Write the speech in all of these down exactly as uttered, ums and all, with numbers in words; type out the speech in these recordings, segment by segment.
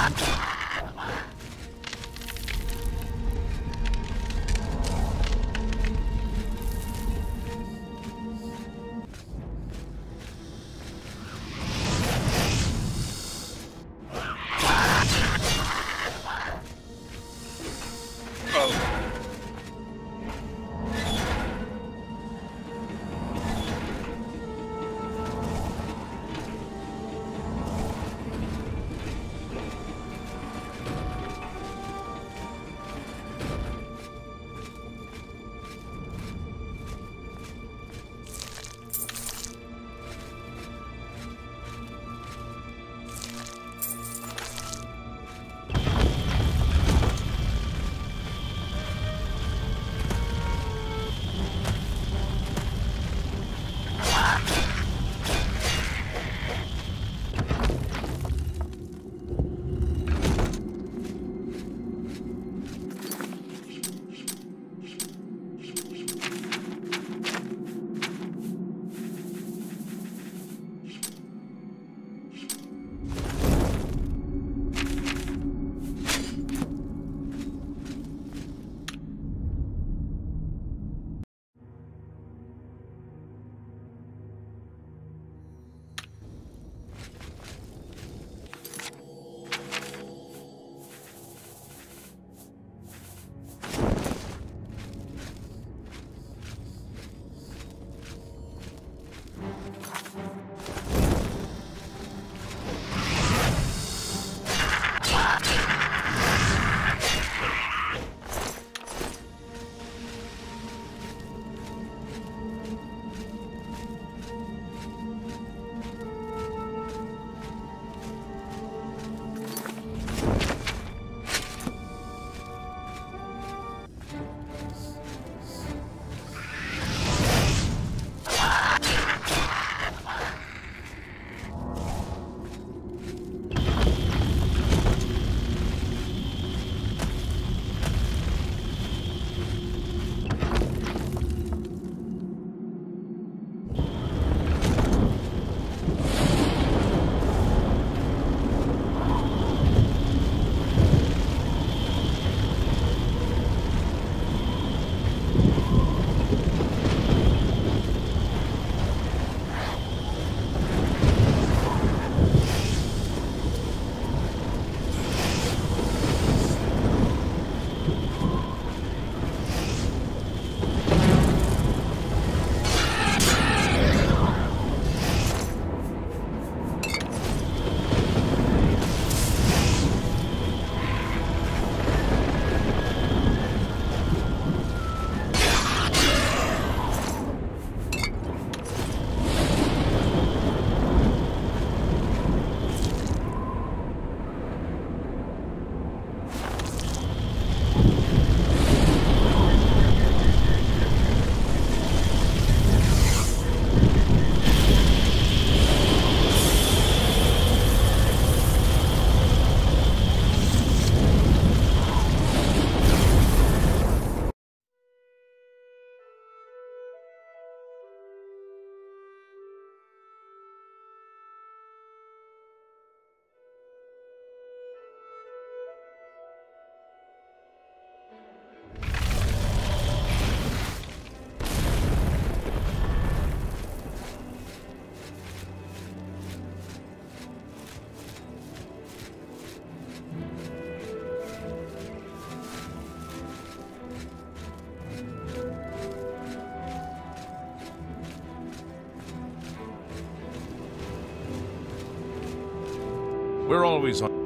We're always on.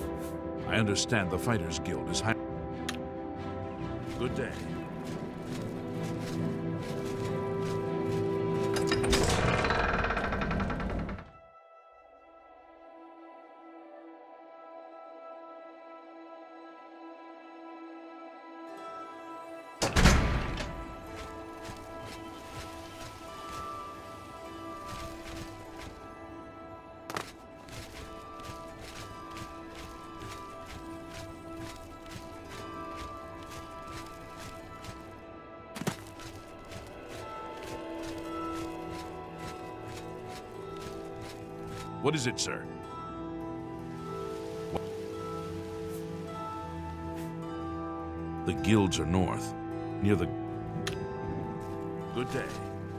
I understand the Fighters Guild is high. Good day. What is it, sir? guilds are north, near the... Good day.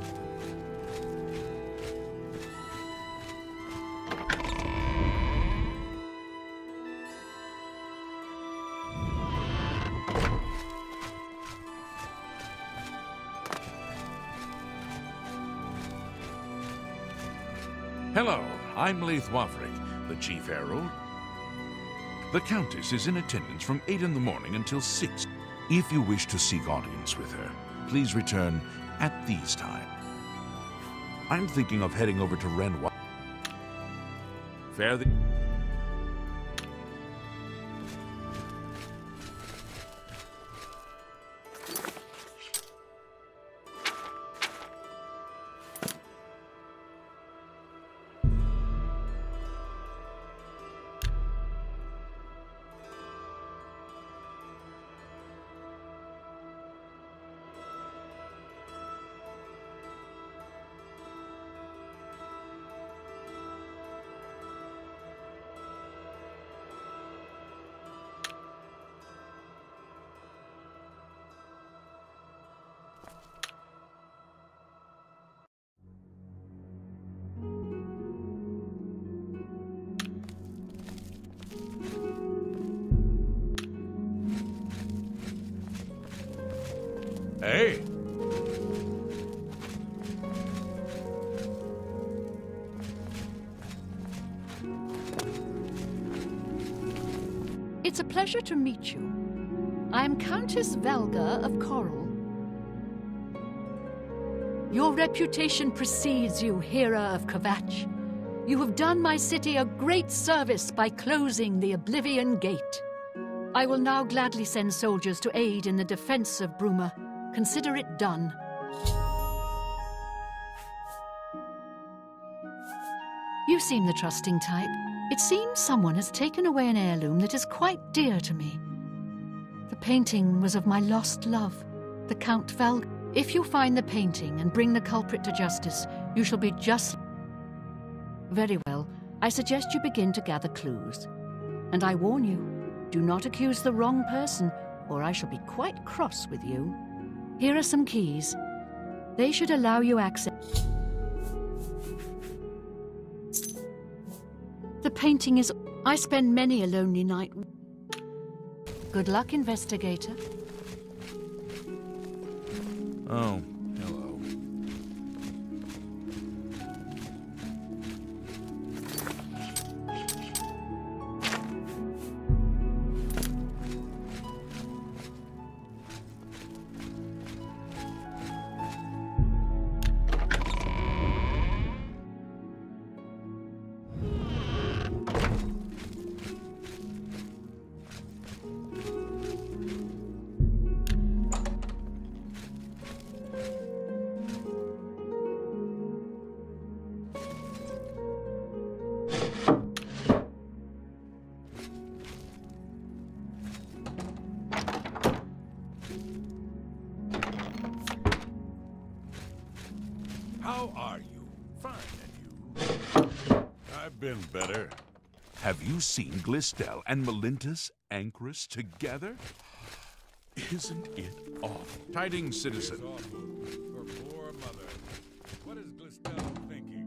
Hello, I'm Leith Wafric, the Chief Herald. The Countess is in attendance from eight in the morning until six. If you wish to seek audience with her, please return at these times. I'm thinking of heading over to Renoir. Fare the... Hey! It's a pleasure to meet you. I am Countess Velga of Coral. Your reputation precedes you, Hera of Kvatch. You have done my city a great service by closing the Oblivion Gate. I will now gladly send soldiers to aid in the defense of Bruma. Consider it done. You seem the trusting type. It seems someone has taken away an heirloom that is quite dear to me. The painting was of my lost love, the Count Velga. If you find the painting and bring the culprit to justice, you shall be just... Very well. I suggest you begin to gather clues. And I warn you, do not accuse the wrong person, or I shall be quite cross with you. Here are some keys. They should allow you access. The painting is... I spend many a lonely night. Good luck, investigator. Oh, hello. How are you? Fine, and you? I've been better. Have you seen Glistel and Melintus Ancrus together? Isn't it awful? Tidings, citizen. It's awful for poor mother. What is Glistel thinking?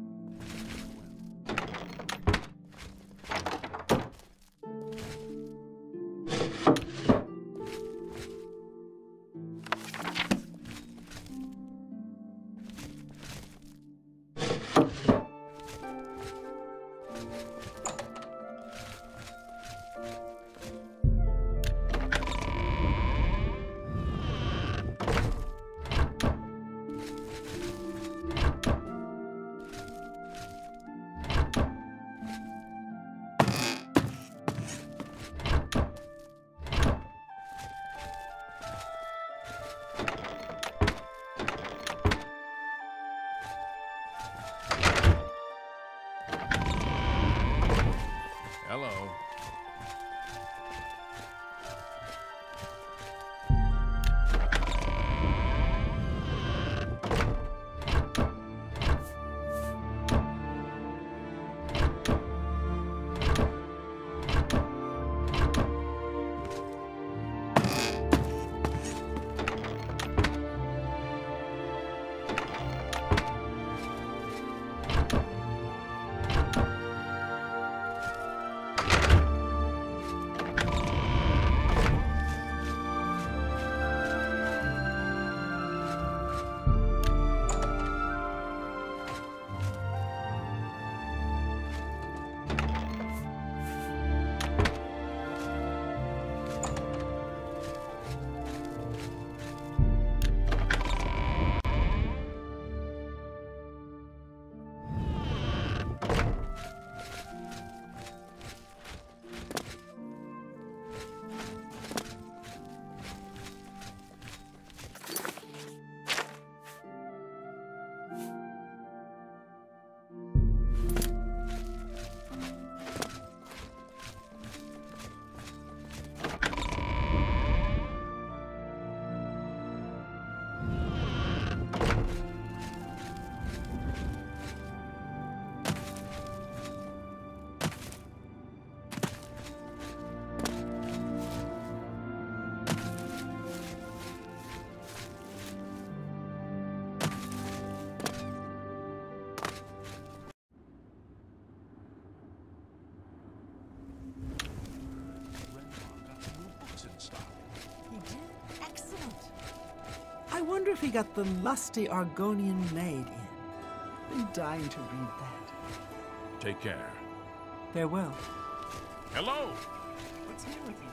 he got the lusty Argonian maid in. I'm dying to read that. Take care. Farewell. Hello! What's here with you?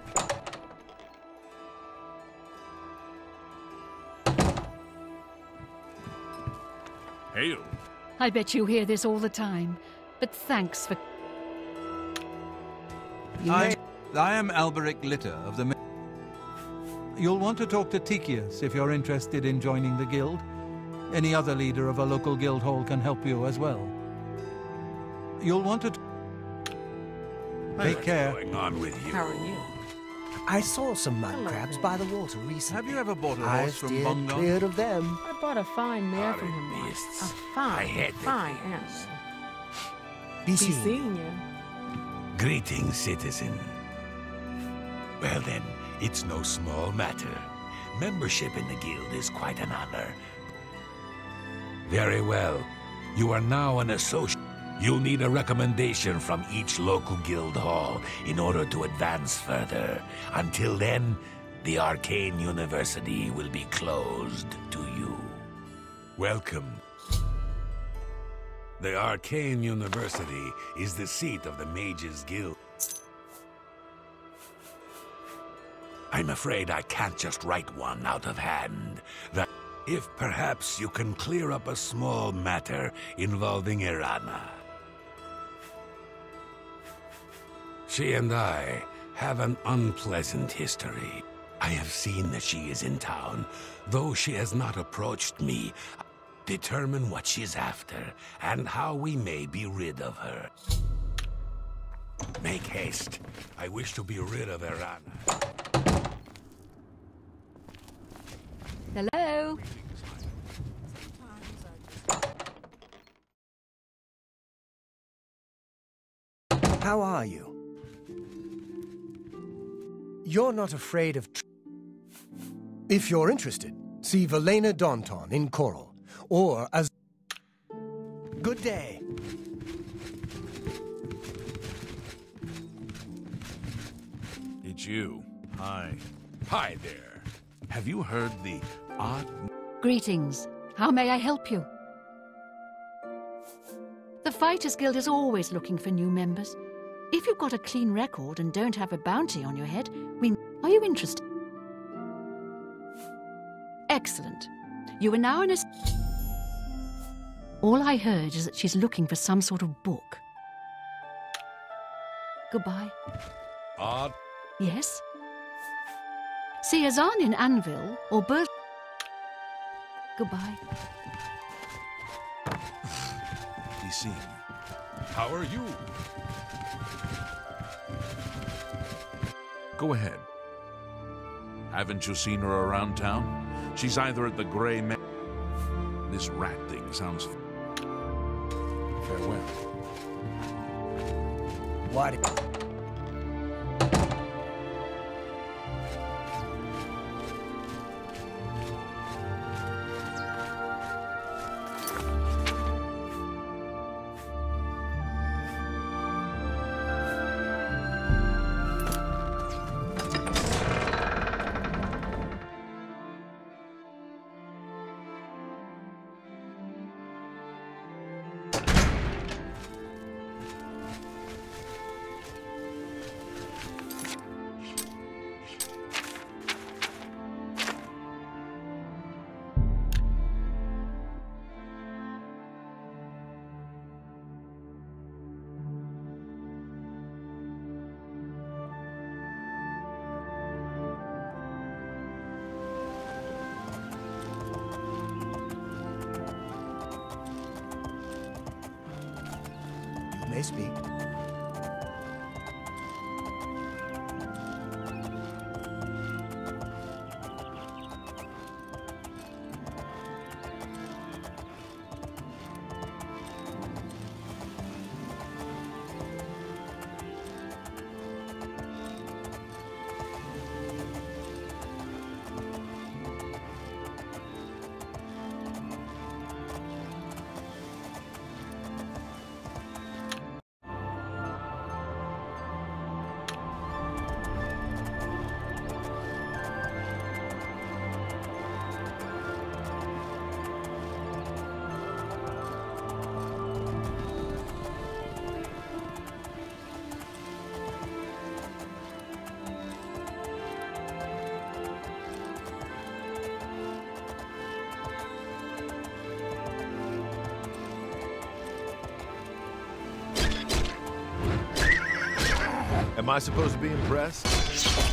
Hail! I bet you hear this all the time, but thanks for... You I, may- I am Alberic Litter of the... You'll want to talk to Tychius if you're interested in joining the guild. Any other leader of a local guild hall can help you as well. You'll want to... Take care. What's going on with you? How are you? I saw some mud Hello crabs there. by the water recently. Have you ever bought a horse I've from steered Bungon? clear of them. I bought a fine mare Are from it him once. beasts? A I fine, hate the fine beasts. animal. Be Be seen. seeing you. Greetings, citizen. Well then, it's no small matter. Membership in the guild is quite an honor. Very well. You are now an associate. You'll need a recommendation from each local guild hall in order to advance further. Until then, the Arcane University will be closed to you. Welcome. The Arcane University is the seat of the Mages Guild. I'm afraid I can't just write one out of hand. That if perhaps you can clear up a small matter involving Irana. She and I have an unpleasant history. I have seen that she is in town, though she has not approached me. Determine what she's after, and how we may be rid of her. Make haste. I wish to be rid of Irana. Hello? How are you? You're not afraid of... Tr if you're interested, see Valena Daunton in Coral, or as... Good day. It's you. Hi. Hi there. Have you heard the odd... Greetings. How may I help you? The Fighters Guild is always looking for new members. If you've got a clean record and don't have a bounty on your head, we... Are you interested? Excellent. You are now in a... All I heard is that she's looking for some sort of book. Goodbye. Odd... Yes? See Azan in Anvil or Bur... Goodbye. Be seen. How are you? Go ahead. Haven't you seen her around town? She's either at the Grey Man... This rat thing sounds... Farewell. Why did... You may speak. Am I supposed to be impressed?